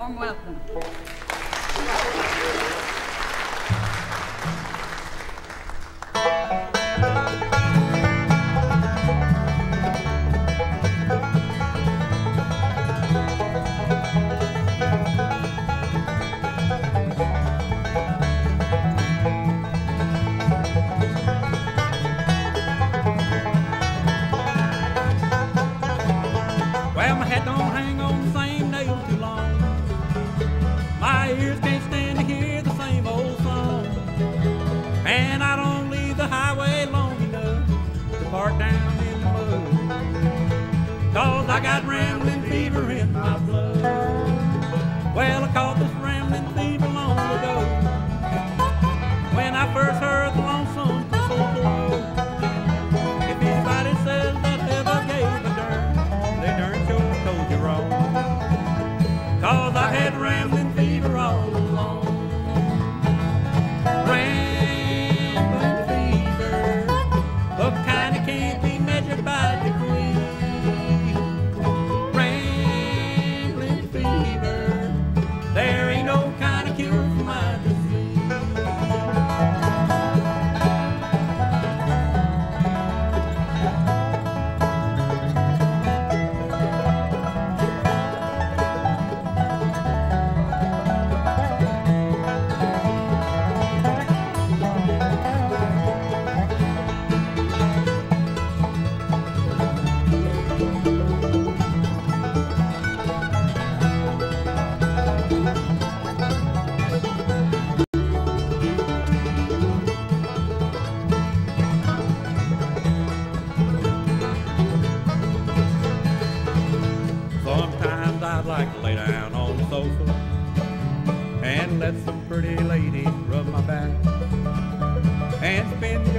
Warm welcome. Well, my hat don't hang on the same nail too long. My ears can't stand to hear the same old song. And I don't leave the highway long enough to park down in the mud. 'Cause I got rambling fever in my blood. Well, I caught this rambling fever long ago, when I first heard the lonesome whistle blow. If anybody says that I ever gave a darn, they darn sure told you wrong. 'Cause I've had rambling fever all along. Rambling fever, the kind that can't be measured by degree. Rambling fever, there ain't no kind of cure for my disease. Sometimes I'd like to lay down on the sofa and let some pretty lady rub my back and spend